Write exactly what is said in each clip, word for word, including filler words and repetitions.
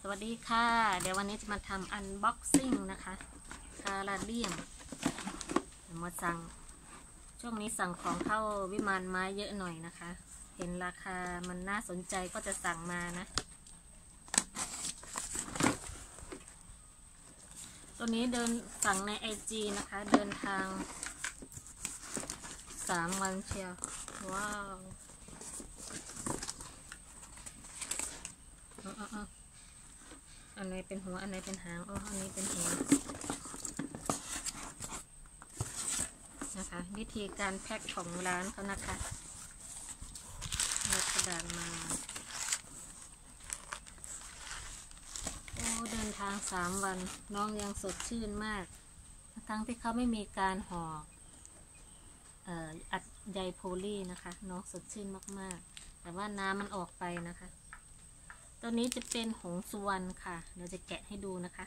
วัสดีค่ะเดี๋ยววันนี้จะมาทำอันบ็อกซิ่งนะคะคาราเดียมมาสั่งช่วงนี้สั่งของเข้าวิมานไม้เยอะหน่อยนะคะเห็นราคามันน่าสนใจก็จะสั่งมานะตัวนี้เดินสั่งในไอจีนะคะเดินทางสามวันเชียวว้าวอันไหนเป็นหัวอันไหนเป็นหางอ๋ออันนี้เป็นหัวนะคะวิธีการแพ็คของร้านเขานะคะเอากระดาษมาโอ้เดินทางสามวันน้องยังสดชื่นมากทั้งที่เขาไม่มีการห่อเอ่ออัดใยโพลีนะคะน้องสดชื่นมากๆแต่ว่าน้ำมันออกไปนะคะตัวนี้จะเป็นหงสุวรรณค่ะเดี๋ยวจะแกะให้ดูนะคะ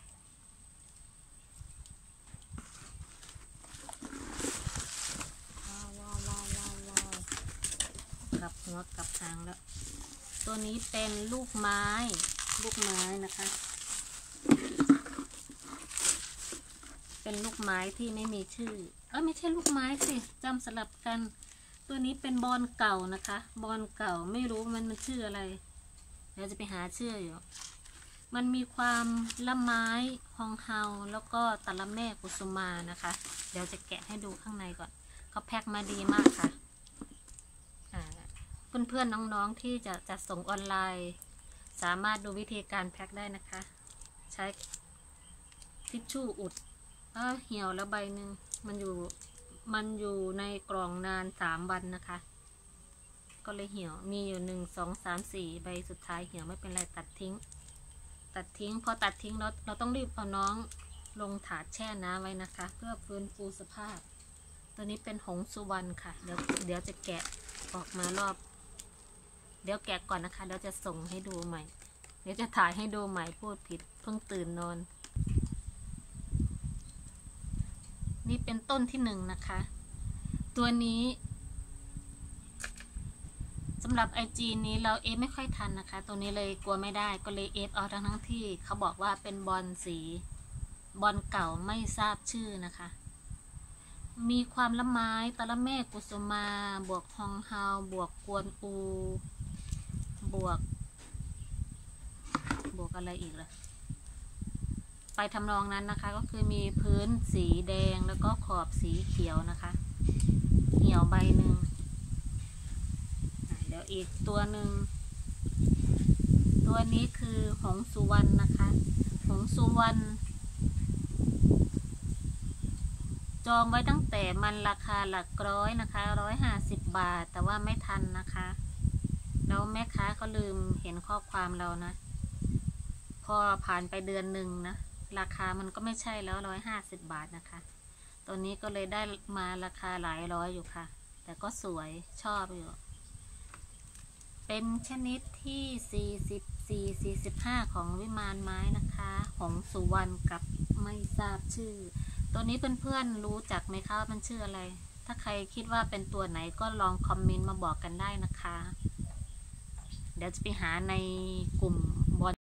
ว้าวว้าวว้าวว้าวว้าวกลับหัวกลับหางแล้วตัวนี้เป็นลูกไม้ลูกไม้นะคะเป็นลูกไม้ที่ไม่มีชื่อเออไม่ใช่ลูกไม้สิจำสลับกันตัวนี้เป็นบอนเก่านะคะบอนเก่าไม่รู้มันมันชื่ออะไรเดี๋ยวจะไปหาชื่ออยู่มันมีความละไม้ฮองเฮาแล้วก็ตะละแม่กุสุมานะคะเดี๋ยวจะแกะให้ดูข้างในก่อนเขาแพ็คมาดีมากค่ะเพื่อนๆน้องๆที่จะจะส่งออนไลน์สามารถดูวิธีการแพ็คได้นะคะใช้ทิชชู่อุดก็เหี่ยวแล้วใบหนึ่งมันอยู่มันอยู่ในกล่องนานสามวันนะคะก็เลยเหี่ยวมีอยู่หนึ่งสองสามสี่ใบสุดท้ายเหี่ยวไม่เป็นไรตัดทิ้งตัดทิ้งพอตัดทิ้งเราเราต้องรีบเอาน้องลงถาดแช่น้ำไว้นะคะเพื่อฟื้นฟูสภาพตัวนี้เป็นหงสุวรรณค่ะเดี๋ยวเดี๋ยวจะแกะออกมารอบเดี๋ยวแกะก่อนนะคะเดี๋ยวจะส่งให้ดูใหม่เดี๋ยวจะถ่ายให้ดูใหม่พูดผิดเพิ่งตื่นนอนนี่เป็นต้นที่หนึ่งนะคะตัวนี้สำหรับไอจีนี้เราเอฟไม่ค่อยทันนะคะตัวนี้เลยกลัวไม่ได้ก็เลยเอฟเอาทั้งทั้งที่เขาบอกว่าเป็นบอลสีบอลเก่าไม่ทราบชื่อนะคะมีความละไม้ตะละแม่กุสุมาบวกฮองเฮาบวกกวนอูบวกบวกอะไรอีกล่ะไปทำนองนั้นนะคะก็คือมีพื้นสีแดงแล้วก็ขอบสีเขียวนะคะเหี่ยวใบหนึ่งเดี๋ยวอีกตัวหนึ่งตัวนี้คือหงสุวรรณนะคะหงสุวรรณจองไว้ตั้งแต่มันราคาหลักร้อยนะคะร้อยห้าสิบบาทแต่ว่าไม่ทันนะคะแล้วแม่ค้าก็ลืมเห็นข้อความเรานะพอผ่านไปเดือนหนึ่งนะราคามันก็ไม่ใช่แล้วร้อยห้าสิบบาทนะคะตัวนี้ก็เลยได้มาราคาหลายร้อยอยู่ค่ะแต่ก็สวยชอบอยู่เป็นชนิดที่สี่สิบสี่ สี่สิบห้าของวิมานไม้นะคะหงสุวรรณกับไม่ทราบชื่อตัวนี้เพื่อนๆรู้จักไหมคะมันชื่ออะไรถ้าใครคิดว่าเป็นตัวไหนก็ลองคอมเมนต์มาบอกกันได้นะคะเดี๋ยวจะไปหาในกลุ่ม